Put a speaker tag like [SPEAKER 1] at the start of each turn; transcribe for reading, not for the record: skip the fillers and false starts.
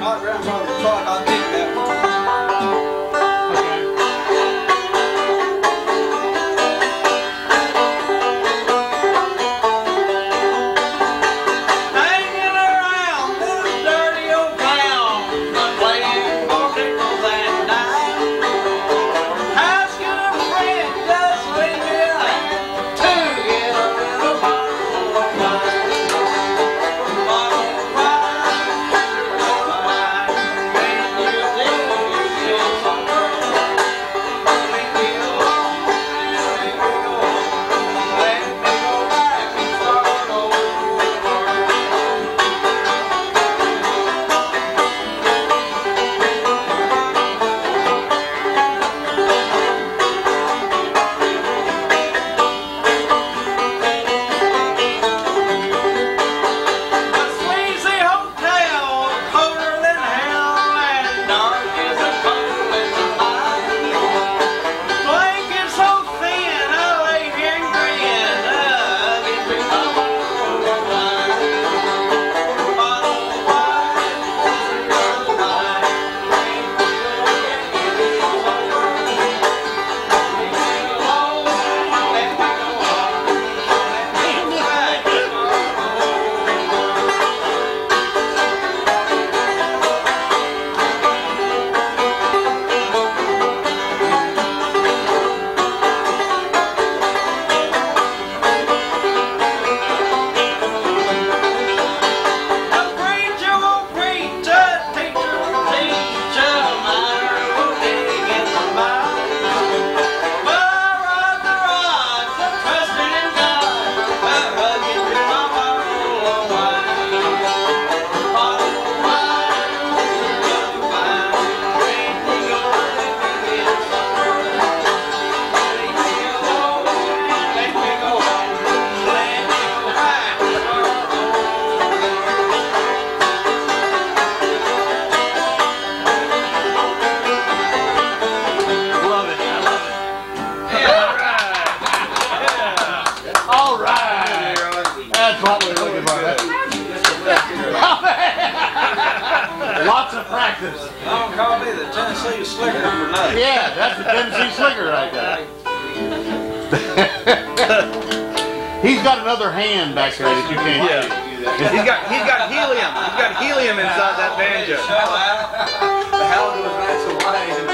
[SPEAKER 1] My grandfather thought I'd take that one.
[SPEAKER 2] Lots of practice.
[SPEAKER 1] Don't call me the Tennessee Slicker for nothing.
[SPEAKER 2] Yeah, that's the Tennessee Slicker right there. He's got another hand back there that you can't see.
[SPEAKER 3] He's got helium. He's got helium inside that banjo.
[SPEAKER 1] The hell was nice and wide.